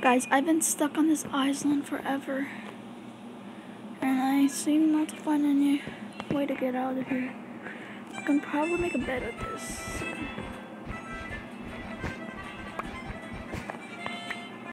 Guys, I've been stuck on this island forever. And I seem not to find any way to get out of here. I can probably make a bed with this.